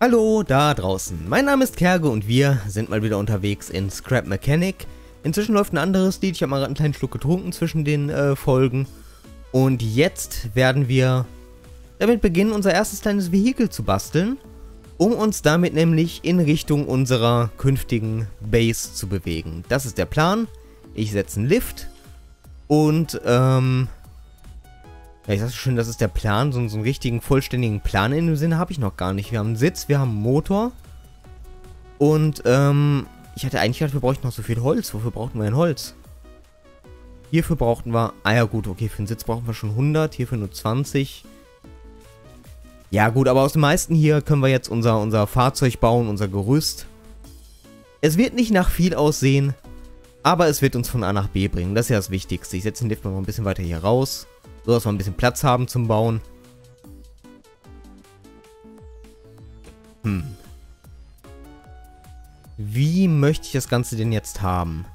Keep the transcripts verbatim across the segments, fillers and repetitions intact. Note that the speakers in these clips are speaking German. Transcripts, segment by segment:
Hallo da draußen, mein Name ist Kerge und wir sind mal wieder unterwegs in Scrap Mechanic. Inzwischen läuft ein anderes Lied, ich habe mal gerade einen kleinen Schluck getrunken zwischen den äh, Folgen. Und jetzt werden wir damit beginnen, unser erstes kleines Vehikel zu basteln, um uns damit nämlich in Richtung unserer künftigen Base zu bewegen. Das ist der Plan. Ich setze einen Lift und ähm... ja, ich sag schon, das ist der Plan. So, so einen richtigen, vollständigen Plan in dem Sinne habe ich noch gar nicht. Wir haben einen Sitz, wir haben einen Motor. Und, ähm, ich hatte eigentlich gedacht, wir bräuchten noch so viel Holz. Wofür brauchten wir denn Holz? Hierfür brauchten wir, ah ja gut, okay, für den Sitz brauchen wir schon hundert, hierfür nur zwanzig. Ja gut, aber aus dem meisten hier können wir jetzt unser, unser Fahrzeug bauen, unser Gerüst. Es wird nicht nach viel aussehen, aber es wird uns von A nach B bringen. Das ist ja das Wichtigste. Ich setze den Lift noch ein bisschen weiter hier raus. So, dass wir ein bisschen Platz haben zum Bauen. Hm. Wie möchte ich das Ganze denn jetzt haben?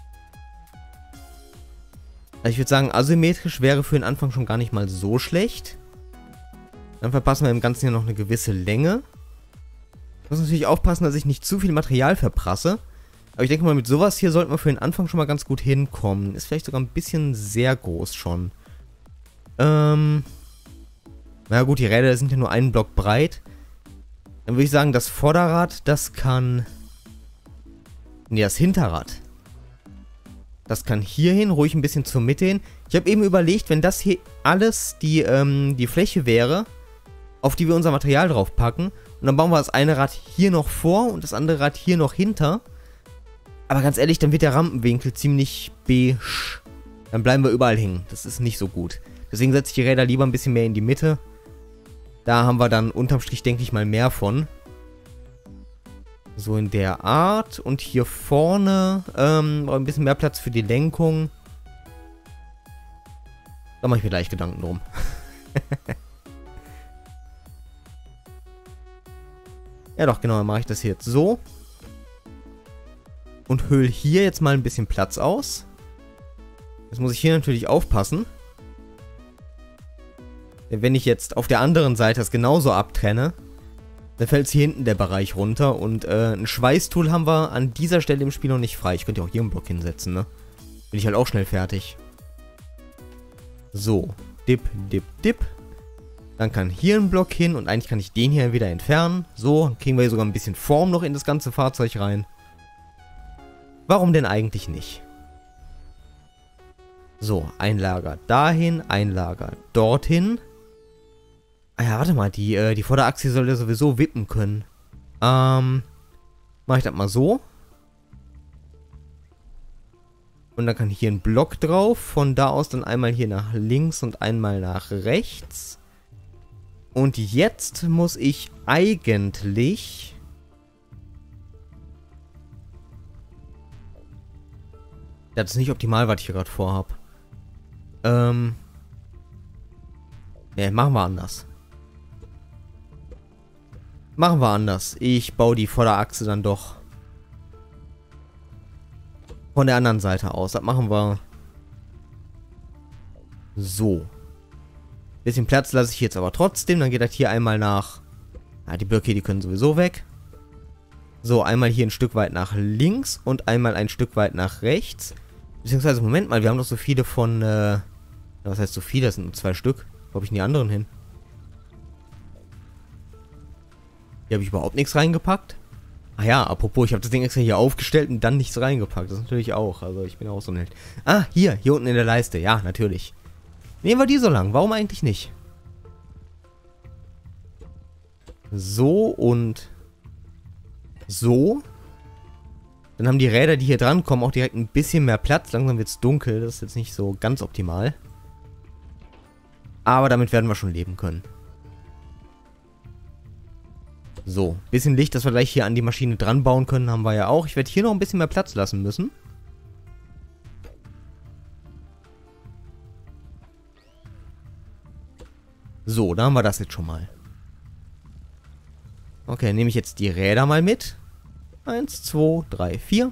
Also ich würde sagen, asymmetrisch wäre für den Anfang schon gar nicht mal so schlecht. Dann verpassen wir im Ganzen ja noch eine gewisse Länge. Ich muss natürlich aufpassen, dass ich nicht zu viel Material verprasse. Aber ich denke mal, mit sowas hier sollten wir für den Anfang schon mal ganz gut hinkommen. Ist vielleicht sogar ein bisschen sehr groß schon. Ähm, na gut, die Räder sind ja nur einen Block breit. Dann würde ich sagen, das Vorderrad, das kann... Nee, das Hinterrad. Das kann hier hin, ruhig ein bisschen zur Mitte hin. Ich habe eben überlegt, wenn das hier alles die, ähm, die Fläche wäre, auf die wir unser Material drauf packen, und dann bauen wir das eine Rad hier noch vor und das andere Rad hier noch hinter. Aber ganz ehrlich, dann wird der Rampenwinkel ziemlich beige. Dann bleiben wir überall hängen. Das ist nicht so gut. Deswegen setze ich die Räder lieber ein bisschen mehr in die Mitte. Da haben wir dann unterm Strich, denke ich mal, mehr von. So in der Art. Und hier vorne ähm, ein bisschen mehr Platz für die Lenkung. Da mache ich mir gleich Gedanken drum. Ja doch, genau, dann mache ich das hier jetzt so. Und hülle hier jetzt mal ein bisschen Platz aus. Jetzt muss ich hier natürlich aufpassen. Denn wenn ich jetzt auf der anderen Seite das genauso abtrenne, dann fällt hier hinten der Bereich runter. Und äh, ein Schweißtool haben wir an dieser Stelle im Spiel noch nicht frei. Ich könnte ja auch hier einen Block hinsetzen, ne? Bin ich halt auch schnell fertig. So. Dip, dip, dip. Dann kann hier ein Block hin und eigentlich kann ich den hier wieder entfernen. So, dann kriegen wir hier sogar ein bisschen Form noch in das ganze Fahrzeug rein. Warum denn eigentlich nicht? So, ein Lager dahin, ein Lager dorthin. Ah ja, warte mal, die, äh, die Vorderachse soll ja sowieso wippen können. Ähm, mache ich das mal so. Und dann kann hier ein Block drauf. Von da aus dann einmal hier nach links und einmal nach rechts. Und jetzt muss ich eigentlich... Das ist nicht optimal, was ich hier gerade vorhab. Ähm... Ne, machen wir anders. Machen wir anders. Ich baue die Vorderachse dann doch von der anderen Seite aus. Das machen wir so. Bisschen Platz lasse ich jetzt aber trotzdem. Dann geht das hier einmal nach... Ja, die Blöcke, die können sowieso weg. So, einmal hier ein Stück weit nach links und einmal ein Stück weit nach rechts. Beziehungsweise, Moment mal, wir haben doch so viele von... Äh, was heißt so viele? Das sind nur zwei Stück. Wo habe ich denn die anderen hin? Hier habe ich überhaupt nichts reingepackt. Ah ja, apropos, ich habe das Ding extra hier aufgestellt und dann nichts reingepackt. Das ist natürlich auch. Also ich bin auch so ein Held. Ah, hier, hier unten in der Leiste. Ja, natürlich. Nehmen wir die so lang. Warum eigentlich nicht? So und so. Dann haben die Räder, die hier dran kommen, auch direkt ein bisschen mehr Platz. Langsam wird es dunkel. Das ist jetzt nicht so ganz optimal. Aber damit werden wir schon leben können. So, bisschen Licht, dass wir gleich hier an die Maschine dran bauen können, haben wir ja auch. Ich werde hier noch ein bisschen mehr Platz lassen müssen. So, da haben wir das jetzt schon mal. Okay, nehme ich jetzt die Räder mal mit. Eins, zwei, drei, vier.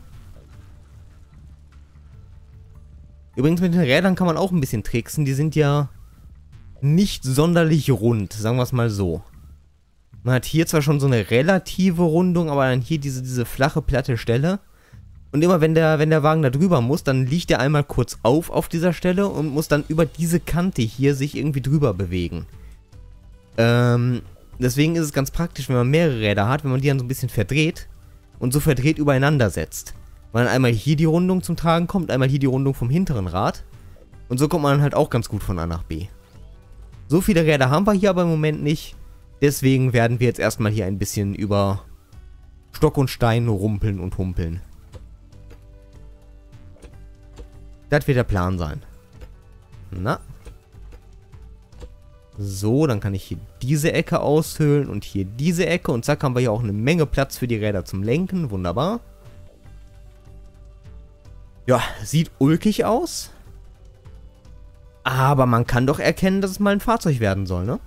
Übrigens mit den Rädern kann man auch ein bisschen tricksen. Die sind ja nicht sonderlich rund, sagen wir es mal so. Man hat hier zwar schon so eine relative Rundung, aber dann hier diese, diese flache, platte Stelle. Und immer wenn der, wenn der Wagen da drüber muss, dann liegt er einmal kurz auf auf dieser Stelle und muss dann über diese Kante hier sich irgendwie drüber bewegen. Ähm, deswegen ist es ganz praktisch, wenn man mehrere Räder hat, wenn man die dann so ein bisschen verdreht und so verdreht übereinander setzt. Weil dann einmal hier die Rundung zum Tragen kommt, einmal hier die Rundung vom hinteren Rad. Und so kommt man dann halt auch ganz gut von A nach B. So viele Räder haben wir hier aber im Moment nicht. Deswegen werden wir jetzt erstmal hier ein bisschen über Stock und Stein rumpeln und humpeln. Das wird der Plan sein. Na. So, dann kann ich hier diese Ecke aushöhlen und hier diese Ecke. Und zack, haben wir hier auch eine Menge Platz für die Räder zum Lenken. Wunderbar. Ja, sieht ulkig aus. Aber man kann doch erkennen, dass es mal ein Fahrzeug werden soll, ne?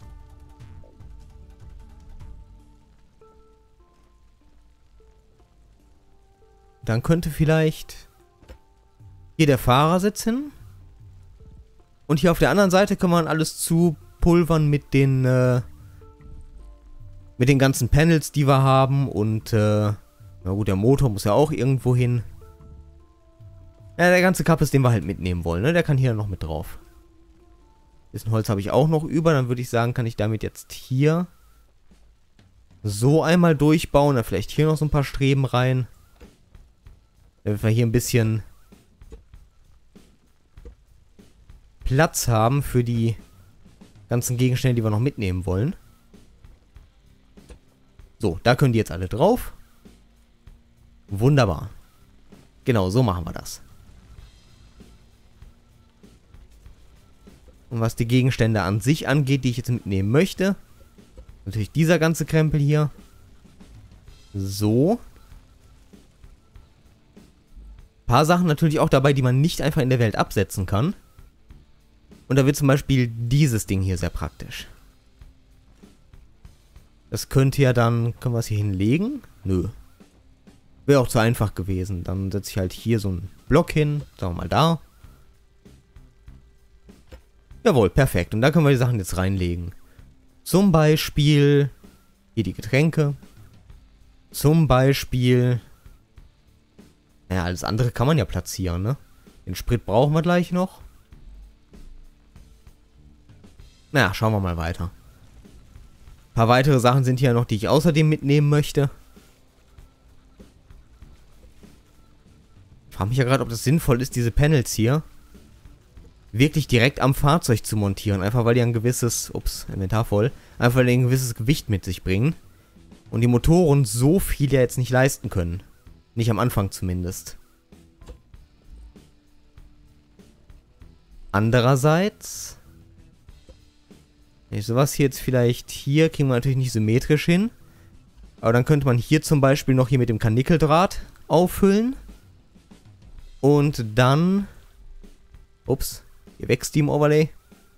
Dann könnte vielleicht hier der Fahrersitz hin. Und hier auf der anderen Seite kann man alles zupulvern mit den, äh, mit den ganzen Panels, die wir haben. Und, äh, na gut, der Motor muss ja auch irgendwo hin. Ja, der ganze Kappes, den wir halt mitnehmen wollen, ne? Der kann hier noch mit drauf. Bisschen Holz habe ich auch noch über. Dann würde ich sagen, kann ich damit jetzt hier so einmal durchbauen. Dann vielleicht hier noch so ein paar Streben rein. Damit wir hier ein bisschen Platz haben für die ganzen Gegenstände, die wir noch mitnehmen wollen. So, da können die jetzt alle drauf. Wunderbar. Genau, so machen wir das. Und was die Gegenstände an sich angeht, die ich jetzt mitnehmen möchte, natürlich dieser ganze Krempel hier. So. Ein paar Sachen natürlich auch dabei, die man nicht einfach in der Welt absetzen kann. Und da wird zum Beispiel dieses Ding hier sehr praktisch. Das könnte ja dann... Können wir es hier hinlegen? Nö. Wäre auch zu einfach gewesen. Dann setze ich halt hier so einen Block hin. Sagen wir mal da. Jawohl, perfekt. Und da können wir die Sachen jetzt reinlegen. Zum Beispiel... Hier die Getränke. Zum Beispiel... Naja, alles andere kann man ja platzieren, ne? Den Sprit brauchen wir gleich noch. Naja, schauen wir mal weiter. Ein paar weitere Sachen sind hier noch, die ich außerdem mitnehmen möchte. Ich frage mich ja gerade, ob das sinnvoll ist, diese Panels hier wirklich direkt am Fahrzeug zu montieren. Einfach weil die ein gewisses... Ups, Inventar voll. Einfach weil die ein gewisses Gewicht mit sich bringen. Und die Motoren so viel ja jetzt nicht leisten können. Nicht am Anfang zumindest. Andererseits... Wenn ich sowas hier jetzt vielleicht hier, kriegen wir natürlich nicht symmetrisch hin. Aber dann könnte man hier zum Beispiel noch hier mit dem Karnickeldraht auffüllen. Und dann... Ups, hier weg Steam Overlay.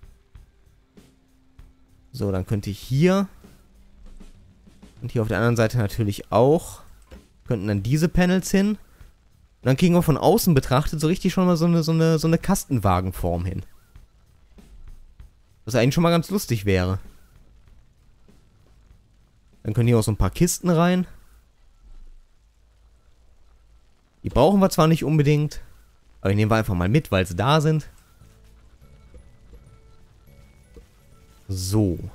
So, dann könnte ich hier... Und hier auf der anderen Seite natürlich auch... Könnten dann diese Panels hin. Und dann kriegen wir von außen betrachtet so richtig schon mal so eine, so eine, so eine Kastenwagenform hin. Was eigentlich schon mal ganz lustig wäre. Dann können hier auch so ein paar Kisten rein. Die brauchen wir zwar nicht unbedingt, aber die nehmen wir einfach mal mit, weil sie da sind. So.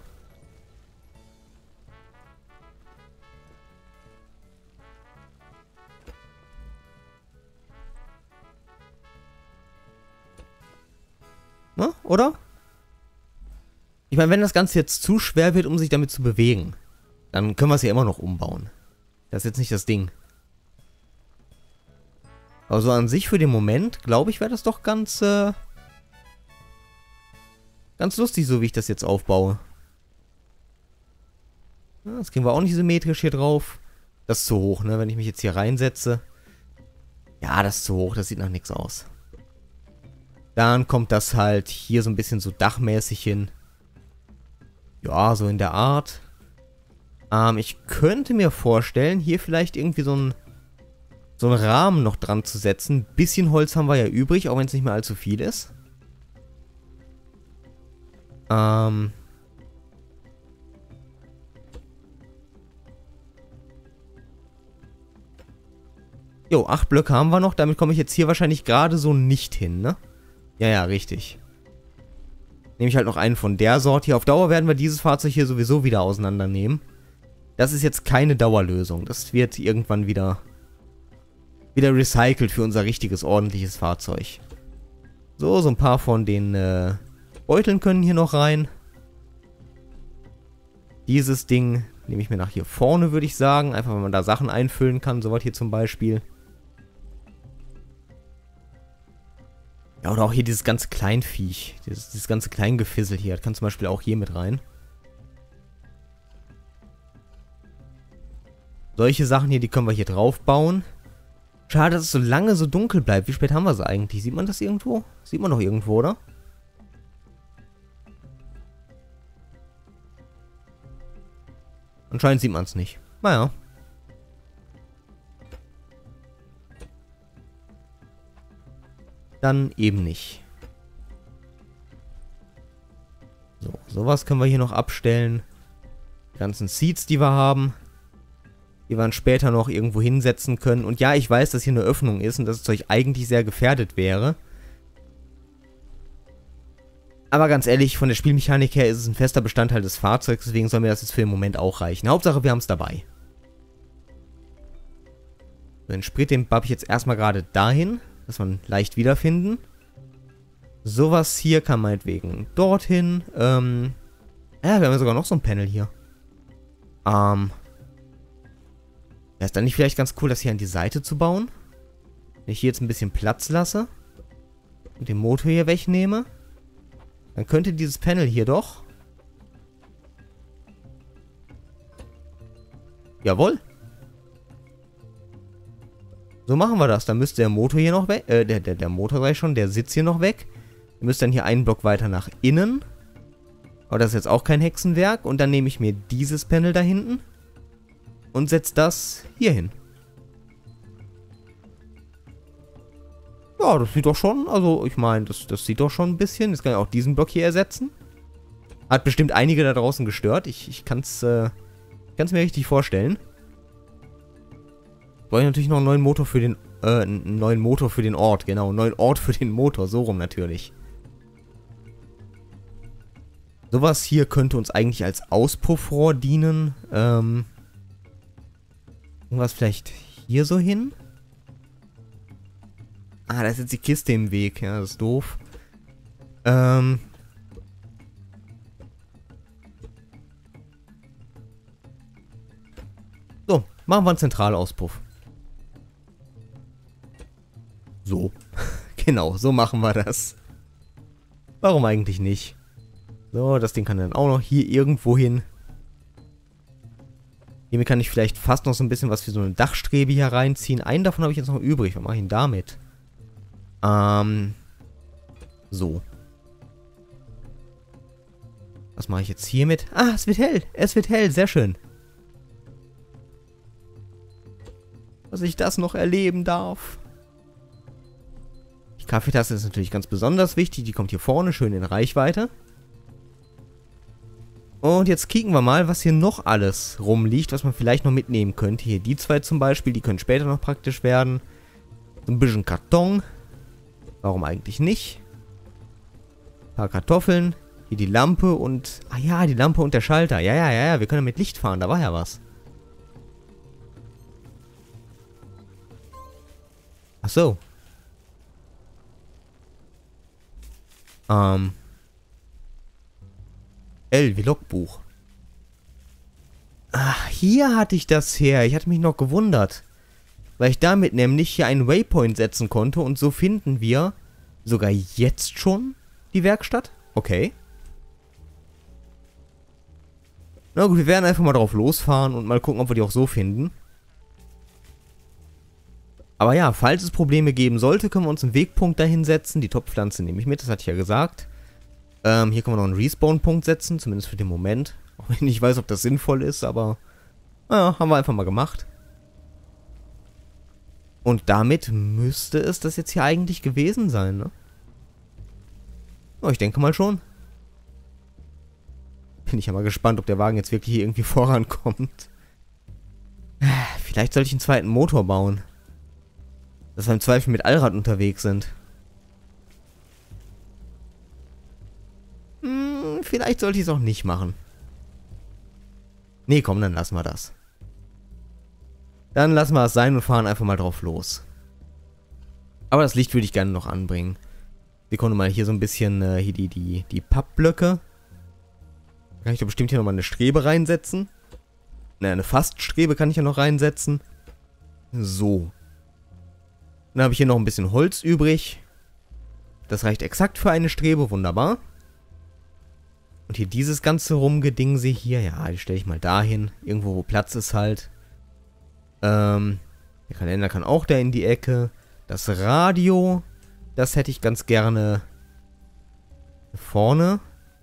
Na, oder? Ich meine, wenn das Ganze jetzt zu schwer wird, um sich damit zu bewegen, dann können wir es ja immer noch umbauen. Das ist jetzt nicht das Ding. Aber so an sich für den Moment, glaube ich, wäre das doch ganz, äh, ganz lustig, so wie ich das jetzt aufbaue. Ja, das kriegen wir auch nicht symmetrisch hier drauf. Das ist zu hoch, ne? Wenn ich mich jetzt hier reinsetze. Ja, das ist zu hoch, das sieht nach nichts aus. Dann kommt das halt hier so ein bisschen so dachmäßig hin. Ja, so in der Art. Ähm, ich könnte mir vorstellen, hier vielleicht irgendwie so ein so einen Rahmen noch dran zu setzen. Ein bisschen Holz haben wir ja übrig, auch wenn es nicht mehr allzu viel ist. Ähm. Jo, acht Blöcke haben wir noch. Damit komme ich jetzt hier wahrscheinlich gerade so nicht hin, ne? Ja, ja, richtig. Nehme ich halt noch einen von der Sorte hier. Auf Dauer werden wir dieses Fahrzeug hier sowieso wieder auseinandernehmen. Das ist jetzt keine Dauerlösung. Das wird irgendwann wieder, wieder recycelt für unser richtiges, ordentliches Fahrzeug. So, so ein paar von den äh, Beuteln können hier noch rein. Dieses Ding nehme ich mir nach hier vorne, würde ich sagen. Einfach, wenn man da Sachen einfüllen kann. Sowas hier zum Beispiel. Ja, oder auch hier dieses ganze Kleinviech. Dieses, dieses ganze Kleingefissel hier. Das kann zum Beispiel auch hier mit rein. Solche Sachen hier, die können wir hier drauf bauen. Schade, dass es so lange so dunkel bleibt. Wie spät haben wir es eigentlich? Sieht man das irgendwo? Sieht man doch irgendwo, oder? Anscheinend sieht man es nicht. Naja. Dann eben nicht. So, sowas können wir hier noch abstellen. Die ganzen Seeds, die wir haben. Die wir dann später noch irgendwo hinsetzen können. Und ja, ich weiß, dass hier eine Öffnung ist und dass das Zeug eigentlich sehr gefährdet wäre. Aber ganz ehrlich, von der Spielmechanik her ist es ein fester Bestandteil des Fahrzeugs, deswegen soll mir das jetzt für den Moment auch reichen. Hauptsache, wir haben es dabei. Den Sprit, den bapp ich jetzt erstmal gerade dahin, dass wir ihn leicht wiederfinden. Sowas hier kann meinetwegen dorthin. Ähm, ja, wir haben ja sogar noch so ein Panel hier. Ähm, ja, ist dann nicht vielleicht ganz cool, das hier an die Seite zu bauen? Wenn ich hier jetzt ein bisschen Platz lasse und den Motor hier wegnehme, dann könnte dieses Panel hier doch... Jawohl. So machen wir das. Dann müsste der Motor hier noch weg. Äh, der, der, der Motor sei schon, der Sitz hier noch weg. Ihr müsst dann hier einen Block weiter nach innen. Aber das ist jetzt auch kein Hexenwerk. Und dann nehme ich mir dieses Panel da hinten und setze das hier hin. Ja, das sieht doch schon, also ich meine, das, das sieht doch schon ein bisschen. Jetzt kann ich auch diesen Block hier ersetzen. Hat bestimmt einige da draußen gestört. Ich, ich kann es äh, kann's mir richtig vorstellen. Brauche ich natürlich noch einen neuen Motor für den, äh, einen neuen Motor für den Ort, genau. Einen neuen Ort für den Motor, so rum natürlich. Sowas hier könnte uns eigentlich als Auspuffrohr dienen. Ähm, irgendwas vielleicht hier so hin? Ah, da ist jetzt die Kiste im Weg. Ja, das ist doof. Ähm. So, machen wir einen Zentralauspuff. So. Genau, so machen wir das. Warum eigentlich nicht? So, das Ding kann dann auch noch hier irgendwo hin. Hier kann ich vielleicht fast noch so ein bisschen was für so eine Dachstrebe hier reinziehen. Einen davon habe ich jetzt noch übrig. Was mache ich denn damit? Ähm. So. Was mache ich jetzt hiermit? Ah, es wird hell. Es wird hell. Sehr schön. Dass ich das noch erleben darf. Die Kaffeetasse ist natürlich ganz besonders wichtig. Die kommt hier vorne schön in Reichweite. Und jetzt kicken wir mal, was hier noch alles rumliegt, was man vielleicht noch mitnehmen könnte. Hier die zwei zum Beispiel, die können später noch praktisch werden. So ein bisschen Karton. Warum eigentlich nicht? Ein paar Kartoffeln. Hier die Lampe und... Ah ja, die Lampe und der Schalter. Ja, ja, ja, ja, wir können ja mit Licht fahren. Da war ja was. Ach so. Ähm... L wie Logbuch. Ach, hier hatte ich das her. Ich hatte mich noch gewundert. Weil ich damit nämlich hier einen Waypoint setzen konnte. Und so finden wir sogar jetzt schon die Werkstatt. Okay. Na gut, wir werden einfach mal drauf losfahren und mal gucken, ob wir die auch so finden. Aber ja, falls es Probleme geben sollte, können wir uns einen Wegpunkt dahin setzen. Die Topfpflanze nehme ich mit, das hatte ich ja gesagt. Ähm, hier können wir noch einen Respawn-Punkt setzen, zumindest für den Moment. Auch wenn ich nicht weiß, ob das sinnvoll ist, aber naja, haben wir einfach mal gemacht. Und damit müsste es das jetzt hier eigentlich gewesen sein, ne? Oh, ich denke mal schon. Bin ich ja mal gespannt, ob der Wagen jetzt wirklich hier irgendwie vorankommt. Vielleicht sollte ich einen zweiten Motor bauen. Dass wir im Zweifel mit Allrad unterwegs sind. Hm, vielleicht sollte ich es auch nicht machen. Nee, komm, dann lassen wir das. Dann lassen wir es sein und fahren einfach mal drauf los. Aber das Licht würde ich gerne noch anbringen. Wir konnten mal hier so ein bisschen, äh, hier die, die, die Pappblöcke. Da kann ich doch bestimmt hier nochmal eine Strebe reinsetzen. Ne, eine Faststrebe kann ich ja noch reinsetzen. So. Dann habe ich hier noch ein bisschen Holz übrig. Das reicht exakt für eine Strebe, wunderbar. Und hier dieses ganze Rumgedingse hier, ja, die stelle ich mal dahin. Irgendwo, wo Platz ist halt. Ähm, der Kalender kann auch da in die Ecke. Das Radio, das hätte ich ganz gerne vorne.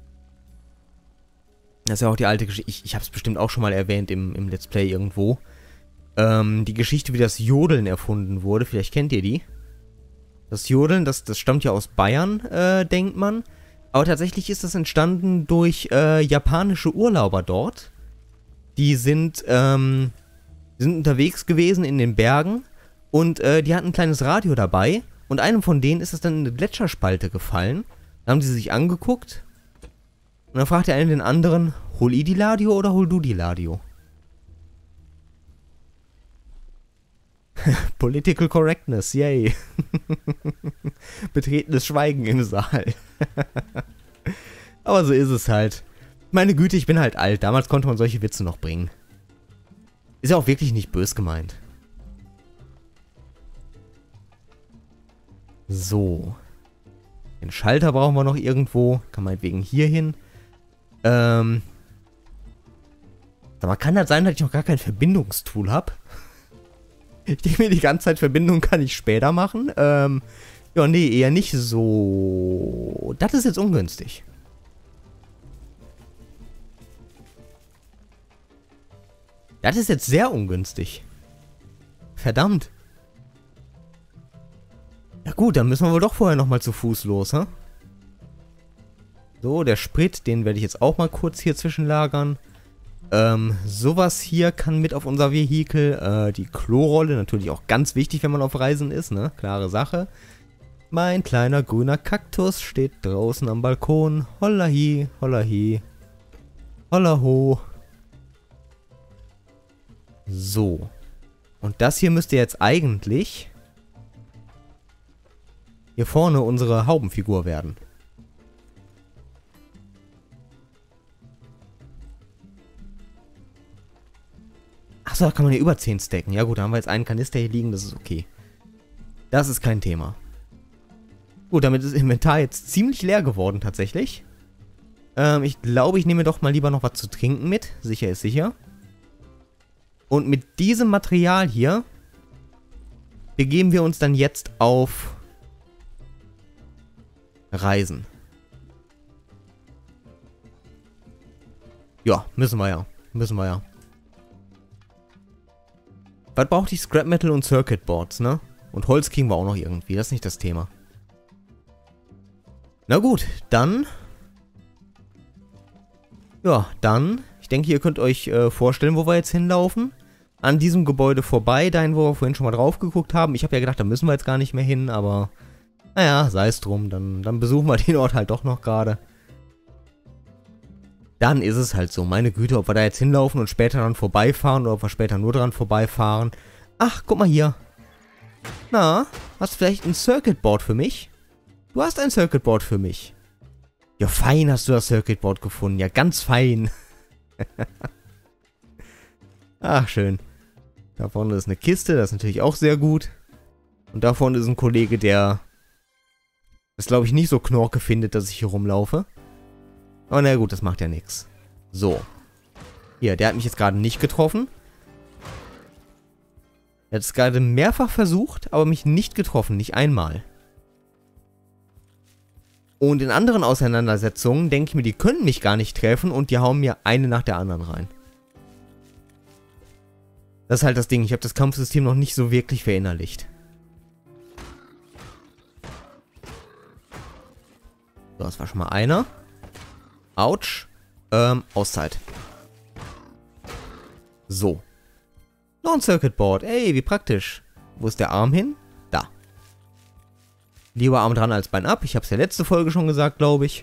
Das ist ja auch die alte Geschichte. Ich, ich habe es bestimmt auch schon mal erwähnt im, im Let's Play irgendwo. Ähm, die Geschichte, wie das Jodeln erfunden wurde. Vielleicht kennt ihr die. Das Jodeln, das, das stammt ja aus Bayern, äh, denkt man. Aber tatsächlich ist das entstanden durch äh, japanische Urlauber dort. Die sind, ähm, die sind unterwegs gewesen in den Bergen. Und äh, die hatten ein kleines Radio dabei. Und einem von denen ist es dann in eine Gletscherspalte gefallen. Da haben sie sich angeguckt. Und dann fragt der eine den anderen, hol ich die Ladio oder hol du die Ladio? Political Correctness, yay. Betretenes Schweigen im Saal. Aber so ist es halt. Meine Güte, ich bin halt alt. Damals konnte man solche Witze noch bringen. Ist ja auch wirklich nicht bös gemeint. So. Den Schalter brauchen wir noch irgendwo. Kann meinetwegen hier hin. Ähm. Aber kann das sein, dass ich noch gar kein Verbindungstool habe? Ich denke mir, die ganze Zeit Verbindung kann ich später machen. Ähm. Ja, nee, eher nicht so. Das ist jetzt ungünstig. Das ist jetzt sehr ungünstig. Verdammt. Ja gut, dann müssen wir wohl doch vorher nochmal zu Fuß los, hä? So, der Sprit, den werde ich jetzt auch mal kurz hier zwischenlagern. Ähm, sowas hier kann mit auf unser Vehikel. Äh, die Klorolle, natürlich auch ganz wichtig, wenn man auf Reisen ist, ne? Klare Sache. Mein kleiner grüner Kaktus steht draußen am Balkon. Holla hi, holla hi. Holla ho. So. Und das hier müsste jetzt eigentlich hier vorne unsere Haubenfigur werden. Achso, da kann man hier über zehn stacken. Ja gut, da haben wir jetzt einen Kanister hier liegen, das ist okay. Das ist kein Thema. Gut, damit ist das Inventar jetzt ziemlich leer geworden tatsächlich. Ähm, ich glaube, ich nehme doch mal lieber noch was zu trinken mit. Sicher ist sicher. Und mit diesem Material hier begeben wir uns dann jetzt auf Reisen. Ja, müssen wir ja. Müssen wir ja. Was braucht ich? Scrap Metal und Circuit Boards, ne? Und Holz kriegen wir auch noch irgendwie. Das ist nicht das Thema. Na gut, dann. Ja, dann. Ich denke, ihr könnt euch äh, vorstellen, wo wir jetzt hinlaufen. An diesem Gebäude vorbei, dahin, wo wir vorhin schon mal drauf geguckt haben. Ich habe ja gedacht, da müssen wir jetzt gar nicht mehr hin, aber naja, sei es drum. Dann, dann besuchen wir den Ort halt doch noch gerade. Dann ist es halt so. Meine Güte, ob wir da jetzt hinlaufen und später dran vorbeifahren oder ob wir später nur dran vorbeifahren. Ach, guck mal hier. Na, hast du vielleicht ein Circuit Board für mich? Du hast ein Circuit Board für mich. Ja, fein hast du das Circuit Board gefunden. Ja, ganz fein. Ach, schön. Da vorne ist eine Kiste, das ist natürlich auch sehr gut. Und da vorne ist ein Kollege, der es, glaube ich, nicht so knorke findet, dass ich hier rumlaufe. Aber na gut, das macht ja nichts. So. Hier, der hat mich jetzt gerade nicht getroffen. Er hat es gerade mehrfach versucht, aber mich nicht getroffen, nicht einmal. Und in anderen Auseinandersetzungen denke ich mir, die können mich gar nicht treffen und die hauen mir eine nach der anderen rein. Das ist halt das Ding, ich habe das Kampfsystem noch nicht so wirklich verinnerlicht. So, das war schon mal einer. Autsch. Ähm, Auszeit. So. Noch ein Circuit Board. Ey, wie praktisch. Wo ist der Arm hin? Da. Lieber Arm dran als Bein ab. Ich habe es ja letzte Folge schon gesagt, glaube ich.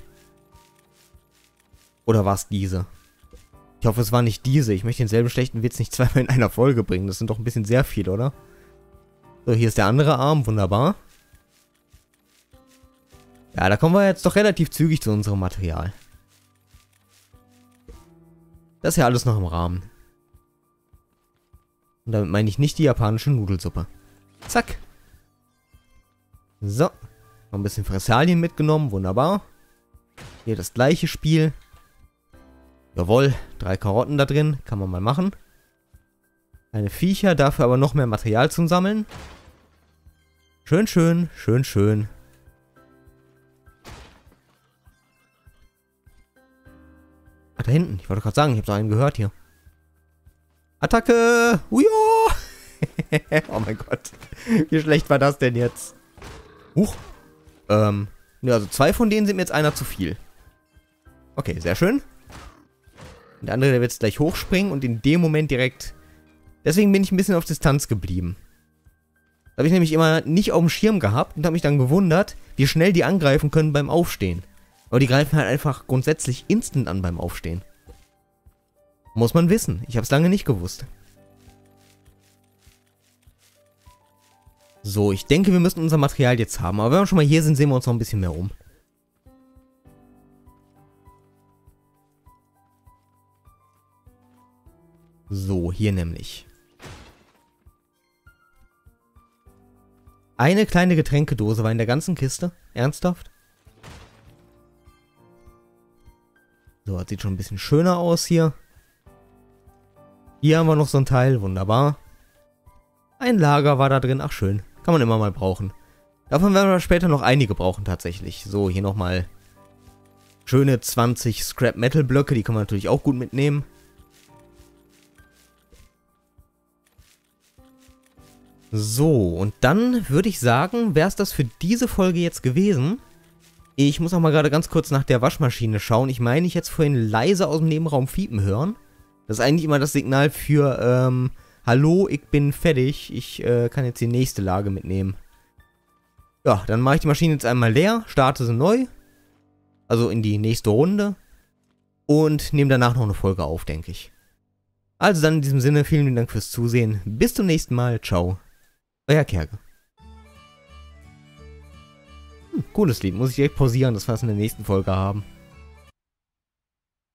Oder war es diese? Ich hoffe, es war nicht diese. Ich möchte denselben schlechten Witz nicht zweimal in einer Folge bringen. Das sind doch ein bisschen sehr viel, oder? So, hier ist der andere Arm. Wunderbar. Ja, da kommen wir jetzt doch relativ zügig zu unserem Material. Das ist ja alles noch im Rahmen. Und damit meine ich nicht die japanische Nudelsuppe. Zack. So. Noch ein bisschen Fressalien mitgenommen. Wunderbar. Hier das gleiche Spiel. Jawohl. Drei Karotten da drin. Kann man mal machen. Keine Viecher. Dafür aber noch mehr Material zum Sammeln. Schön, schön. Schön, schön. Ach, da hinten. Ich wollte gerade sagen, ich habe so einen gehört hier. Attacke! Ujo! Oh mein Gott. Wie schlecht war das denn jetzt? Huch. Ähm. Ja, also zwei von denen sind mir jetzt einer zu viel. Okay, sehr schön. Und der andere, der wird jetzt gleich hochspringen und in dem Moment direkt... Deswegen bin ich ein bisschen auf Distanz geblieben. Da habe ich nämlich immer nicht auf dem Schirm gehabt und habe mich dann gewundert, wie schnell die angreifen können beim Aufstehen. Aber die greifen halt einfach grundsätzlich instant an beim Aufstehen. Muss man wissen. Ich habe es lange nicht gewusst. So, ich denke, wir müssen unser Material jetzt haben. Aber wenn wir schon mal hier sind, sehen wir uns noch ein bisschen mehr um. So, hier nämlich. Eine kleine Getränkedose war in der ganzen Kiste. Ernsthaft? So, das sieht schon ein bisschen schöner aus hier. Hier haben wir noch so ein Teil. Wunderbar. Ein Lager war da drin. Ach, schön. Kann man immer mal brauchen. Davon werden wir später noch einige brauchen tatsächlich. So, hier nochmal schöne zwanzig Scrap Metal Blöcke. Die kann man natürlich auch gut mitnehmen. So, und dann würde ich sagen, wäre es das für diese Folge jetzt gewesen. Ich muss auch mal gerade ganz kurz nach der Waschmaschine schauen. Ich meine, ich jetzt vorhin leise aus dem Nebenraum fiepen hören. Das ist eigentlich immer das Signal für, ähm, hallo, ich bin fertig. Ich äh, kann jetzt die nächste Lage mitnehmen. Ja, dann mache ich die Maschine jetzt einmal leer, starte sie neu. Also in die nächste Runde. Und nehme danach noch eine Folge auf, denke ich. Also dann in diesem Sinne, vielen lieben Dank fürs Zusehen. Bis zum nächsten Mal. Ciao. Euer Kerge. Hm, cooles Lied. Muss ich direkt pausieren, dass wir es in der nächsten Folge haben.